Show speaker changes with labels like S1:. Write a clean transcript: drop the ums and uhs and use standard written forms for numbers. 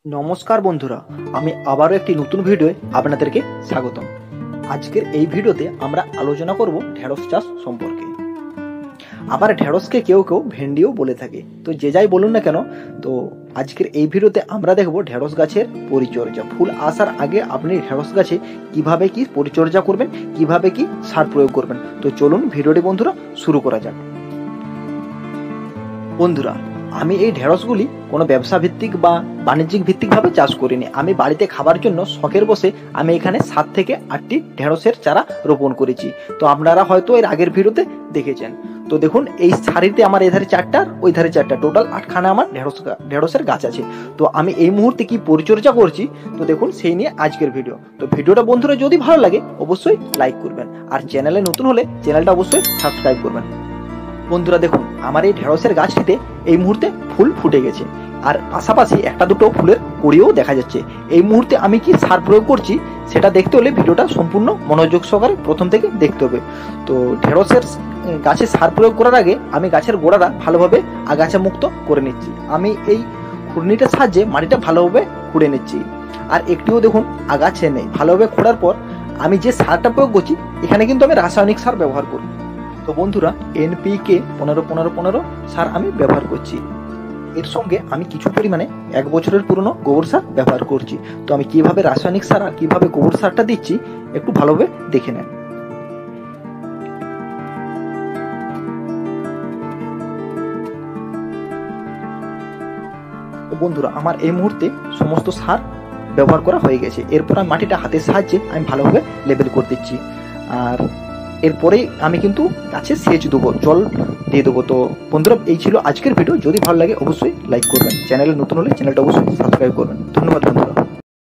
S1: নমস্কার বন্ধুরা, আমি আবারও একটি নতুন ভিডিওয়ে আপনাদেরকে স্বাগতম। আজকের এই ভিডিওতে আমরা আলোচনা করব ঢেঁড়স চাষ সম্পর্কে। আবার ঢেঁড়সকে কেউ কেউ ভেন্ডিও বলে থাকে, তো যে যাই বলুন না কেন, তো আজকের এই ভিডিওতে আমরা দেখব ঢেঁড়স গাছের পরিচর্যা। ফুল আসার আগে আপনি ঢেঁড়স গাছে কিভাবে কি পরিচর্যা করবেন, কিভাবে কি সার প্রয়োগ করবেন। তো চলুন ভিডিওটি বন্ধুরা শুরু করা যাক। বন্ধুরা, আমি এই ঢেঁড়সগুলি কোনো ব্যবসা ভিত্তিক বা বাণিজ্যিক ভিত্তিকভাবে চাষ করিনি। আমি বাড়িতে খাবার জন্য শখের বসে আমি এখানে 7 থেকে 8টি ঢেঁড়সের চারা রোপণ করেছি। তো আপনারা হয়তো এর আগের ভিডিওতে দেখেছেন। তো দেখুন, এই সারিতে আমার এধারে 4টা, ওই ধারে 4টা, টোটাল 8খানা আমার ঢেঁড়সের গাছ আছে। তো আমি এই মুহূর্তে কি পরিচর্যা করছি, তো দেখুন সেই নিয়ে আজকের ভিডিও। তো ভিডিওটা বন্ধুরা যদি ভালো লাগে অবশ্যই লাইক করবেন, আর চ্যানেলে নতুন হলে চ্যানেলটা অবশ্যই সাবস্ক্রাইব করবেন। বন্ধুরা দেখুন, আমার এই ঢেঁড়সের গাছটিতে এই মুহূর্তে ফুল ফুটে গেছে, আর পাশাপাশি একটা দুটো ফুলের কুঁড়িও দেখা যাচ্ছে। এই মুহূর্তে আমি কি সার প্রয়োগ করছি সেটা দেখতে হলে ভিডিওটা সম্পূর্ণ মনোযোগ সহকারে প্রথম থেকে দেখতে হবে। তো ঢেঁড়সের গাছে সার প্রয়োগ করার আগে আমি গাছের গোড়াটা ভালোভাবে আগাছা মুক্ত করে নিচ্ছি। আমি এই খুঁড়নিটার সাহায্যে মাটিটা ভালোভাবে খুঁড়ে নিচ্ছি, আর একটিও দেখুন আগাছা নেই। ভালোভাবে খোঁড়ার পর আমি যে সারটা প্রয়োগ করছি, এখানে কিন্তু আমি রাসায়নিক সার ব্যবহার করি। তো বন্ধুরা, NPK 15-15-15 সার আমি ব্যবহার করছি। এর সঙ্গে আমি কিছু পরিমাণে 1 বছরের পুরনো গোবর সার ব্যবহার করছি। তো আমি কিভাবে রাসায়নিক সার আর কিভাবে গোবর সারটা দিচ্ছি একটু ভালোভাবে দেখে নেন। তো বন্ধুরা, আমার এই মুহূর্তে সমস্ত সার ব্যবহার করা হয়ে গেছে। এরপর আমি মাটিটা হাতের সাহায্যে আমি ভালোভাবে লেবেল করে দিচ্ছি, আর এরপরেই আমি কিন্তু গাছে সেচ দেবো, জল দিয়ে দেবো। তো বন্ধুরা, এই ছিল আজকের ভিডিও। যদি ভালো লাগে অবশ্যই লাইক করবেন, চ্যানেলে নতুন হলে চ্যানেলটা অবশ্যই সাবস্ক্রাইব করবেন। ধন্যবাদ বন্ধুরা।